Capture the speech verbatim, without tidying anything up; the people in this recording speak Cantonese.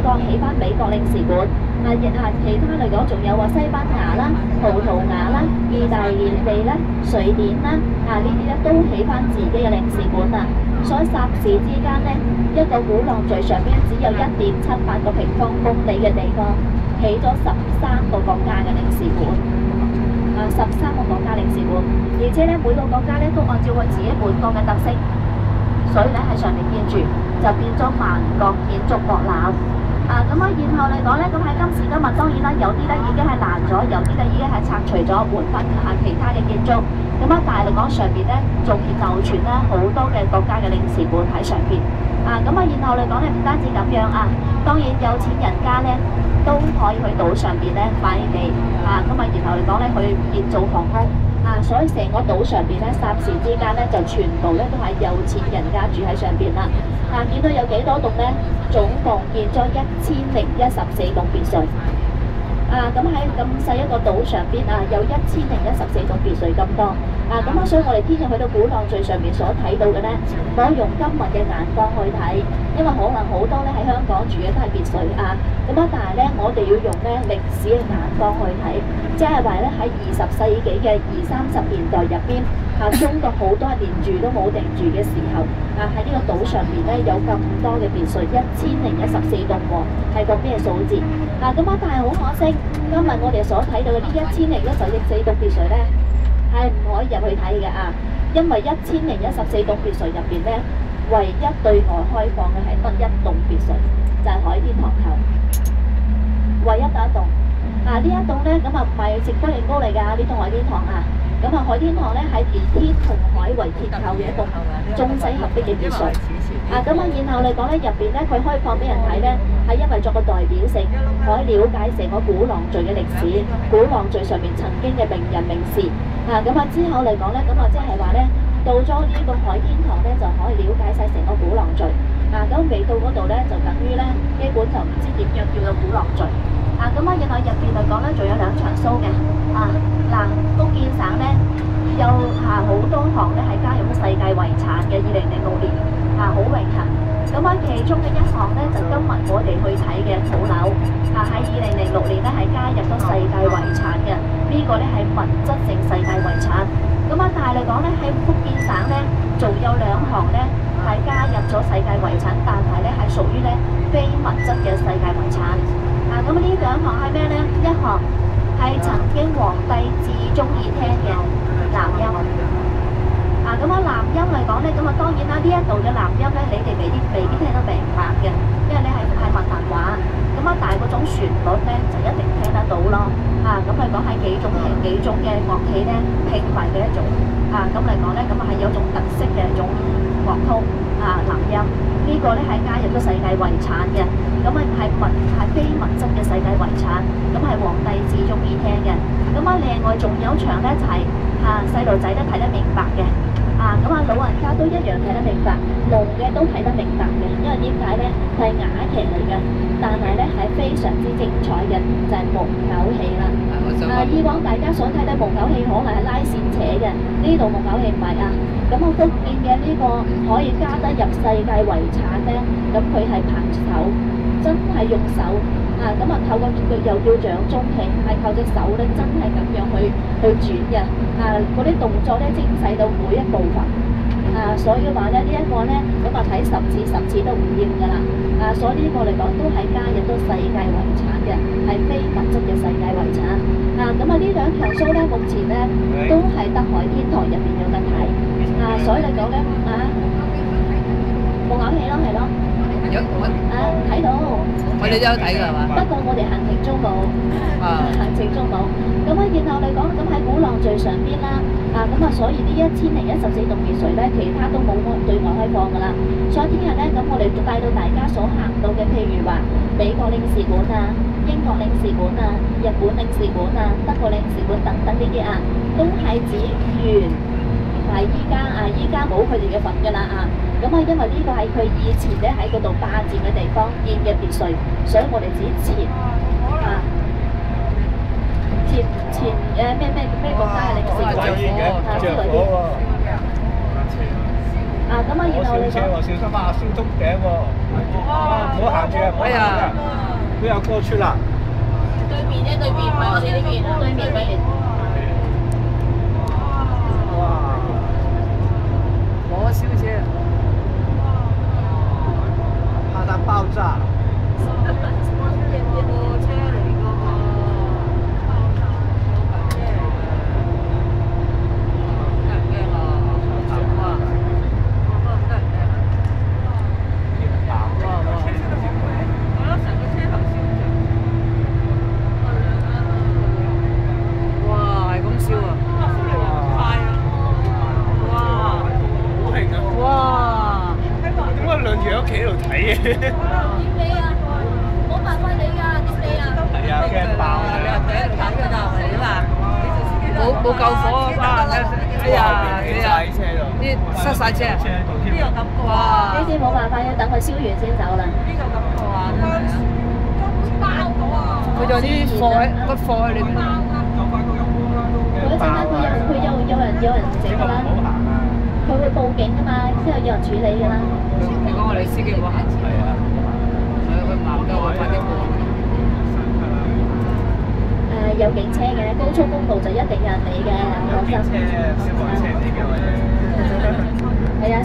方起翻美國領事館。啊，亦啊，其他嚟講仲有話西班牙啦、葡萄牙啦、意大利啦、瑞典啦，啊呢啲咧都起翻自己嘅領事館啦。所以霎時之間呢，一個鼓浪嶼上邊只有一點七八個平方公里嘅地方，起咗十三個國家嘅領事館。啊，十三個國家領事館，而且咧每個國家咧都按照佢自己本國嘅特色，所以咧喺上面建住就變咗萬國建築博覽。啊，咁啊，然後嚟講咧，咁喺今時今日當然啦，有啲咧已經係爛咗，有啲咧已經係拆除咗，換翻下其他嘅建築。咁啊，但係嚟講上邊咧仲流傳咧好多嘅國家嘅領事館喺上邊。啊，咁啊，然後嚟講咧唔單止咁樣啊，當然有錢人家咧都可以去島上邊咧買地啊，咁啊，然後嚟講咧去建造房屋。啊，所以成個島上邊咧，霎時之間咧就全部咧都係有錢人家住喺上邊啦。啊，見到有幾多棟咧？總共建咗一千零一十四棟別墅。啊，咁喺咁細一個島上邊啊，有一千零一十四棟別墅咁多。啊，咁啊，所以我哋天日去到鼓浪嶼上面所睇到嘅咧，可以用今日嘅眼光去睇，因為可能好多咧喺香港住嘅都係別墅啊。咁啊，但係咧，我哋要用咧歷史嘅眼光去睇，即係話咧喺二十世紀嘅二三十年代入邊，啊，中國好多連住都冇定住嘅時候，啊喺呢個島上面咧有咁多嘅別墅，一千零一十四棟喎，係個咩數字？啊，咁啊，但係好可惜，今日我哋所睇到嘅呢一千零一十四棟別墅咧，係唔可以入去睇嘅啊，因為一千零一十四棟別墅入邊咧，唯一對外開放嘅係得一棟別墅，就係海天堂後，唯一得一棟。啊，呢一棟咧咁啊唔係直玻璃高嚟㗎，呢棟海天堂啊。咁啊，海天堂咧係連天同海為結構嘅一個中西合璧嘅別墅。啊，咁啊，然後嚟講咧，入邊咧佢開放俾人睇咧，係因為作個代表性，可以了解成個鼓浪嶼嘅歷史，鼓浪嶼上面曾經嘅名人名事。啊，咁啊之後嚟講咧，咁啊即係話咧，到咗呢個海天堂咧，就可以了解晒成個鼓浪嶼。啊，咁未到嗰度咧，就等於咧基本就唔知點樣叫做鼓浪嶼。啊，咁啊，然後入邊嚟講咧，仲有兩場 show 嘅。啊，嗱，福建省咧有啊好多項咧係加入咗世界遺產嘅，二零零六年啊好榮幸。咁啊，其中嘅一項咧就今日我哋去睇嘅土樓，啊喺二零零六年咧係加入咗世界遺產嘅，呢個咧係物質性世界遺產。咁啊，但係嚟講咧喺福建省咧仲有兩項咧係加入咗世界遺產，但係咧係屬於咧非物質嘅世界遺產。啊，咁呢兩項係咩咧？一項係曾經皇帝至中意聽嘅南音。啊，咁啊南音嚟講咧，咁啊當然啦，呢一度嘅南音咧，你哋未必未必聽得明白嘅，因為你係係閩南話。咁啊，但係嗰種旋律咧就一定聽得到咯。啊，咁嚟講係幾種係幾種嘅樂器咧拼埋嘅一種。啊，咁嚟講咧，咁啊係有種特色嘅一種樂曲啊南音。呢個咧係加入咗世界遺產嘅，咁啊係物係非物質嘅世界遺產，咁係皇帝至中意聽嘅。咁啊另外仲有場咧就係啊細路仔都睇得明白嘅，啊咁啊老人家都一樣睇得明白，聾嘅都睇得明白嘅，因為點解咧？佢係啞劇嚟嘅，但係咧係非常之精彩嘅，就係木偶戲啦。啊，以往大家所睇到木偶戲可能係拉線扯嘅，呢度木偶戲唔係啊。咁啊，福建嘅呢個可以加得入世界遺產咧，咁佢係憑手，真係用手啊！咁啊，透過佢又叫掌中戲，係靠隻手咧，真係咁樣去去轉嘅啊！嗰啲動作咧精細到每一部分啊，所以話咧呢一個咧，咁啊睇十次十次都唔厭㗎啦啊！所以呢個嚟講都係加入咗世界遺產嘅，係非物質嘅世界遺產啊！咁啊呢兩場 show 咧，目前咧都係得海天堂入邊有得睇。啊，所以嚟講咧，啊，木偶戲咯，係咯，啊，睇到， 我哋都有睇㗎係嘛？ 不過我哋行程中冇，啊，行程中冇。咁啊，然後嚟講，咁喺鼓浪嶼上邊啦，啊，咁啊，所以呢一千零一十四棟別墅咧，其他都冇對外開放㗎啦。所以聽日咧，咁我哋帶到大家所行到嘅，譬如話美國領事館啊、英國領事館啊、日本領事館啊、德國領事館等等呢啲啊，都係指原。係依家啊，依家冇佢哋嘅份㗎啦啊！咁啊，因為呢個係佢以前咧喺嗰度霸佔嘅地方建嘅別墅，所以我哋只前啊前前誒咩咩咩國家嘅領事館啊之類啲啊，咁啊，然後你講小心啊，燒竹頸喎！唔好行住啊！哎呀！ 不要過去啦。 對面啫，對面唔係我哋呢邊啊，對面對面。 哇！ 火燒車， 怕它爆炸。 貨車嚟㗎喎，得人驚啊！哇！哇！得人驚。哇哇！我覺得成個車頭燒着。哇！係咁燒啊！快啊！哇！ 好興啊！ 哇！ 點解兩條友企喺度睇嘅？ 點你啊？冇辦法你㗎，點你啊？ 係啊，驚爆啊！ 你話第一睇㗎咋？點啊？冇冇救火啊！哇！哎呀！你啊！啲塞晒車啊！呢個感覺啊！ 呢啲冇辦法，要等佢燒完先走啦。 呢個感覺啊！包咗啊！佢仲有啲貨喺個貨喺裏邊。 嗰陣間佢有佢有有人有人整㗎啦，佢會報警㗎嘛，之後有人處理㗎啦。 你講我哋司機冇行前， 係啊， 所以佢慢㗎，會快啲過。 誒有警車嘅，高速公路就一定有人理嘅，放心。 車消防車嚟嘅或者。 係啊，